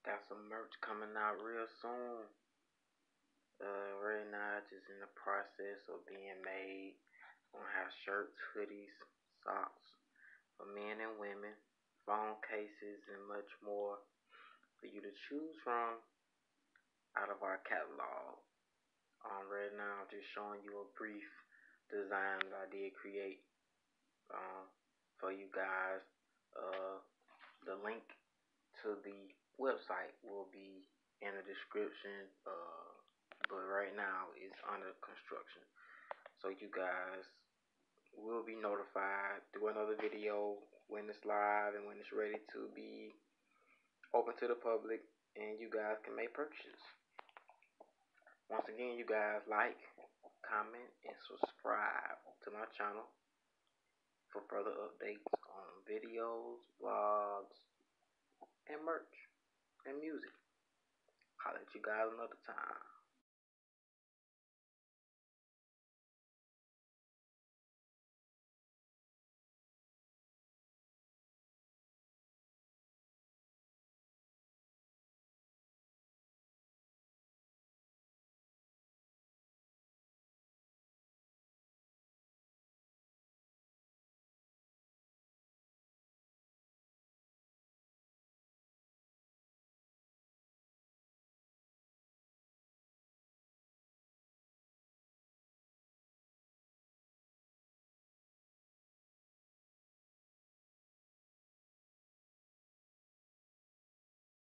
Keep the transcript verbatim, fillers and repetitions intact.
Got some merch coming out real soon. Uh, right now, it's just in the process of being made. Gonna have shirts, hoodies, socks for men and women, phone cases, and much more for you to choose from out of our catalog. Um, right now, I'm just showing you a brief design that I did create um, for you guys. Uh, the link to the website will be in the description, uh, but right now it's under construction. So you guys will be notified through another video when it's live and when it's ready to be open to the public, and you guys can make purchases. Once again, you guys like, comment, and subscribe to my channel for further updates on videos, vlogs, and merch and music. I'll let you guys another time.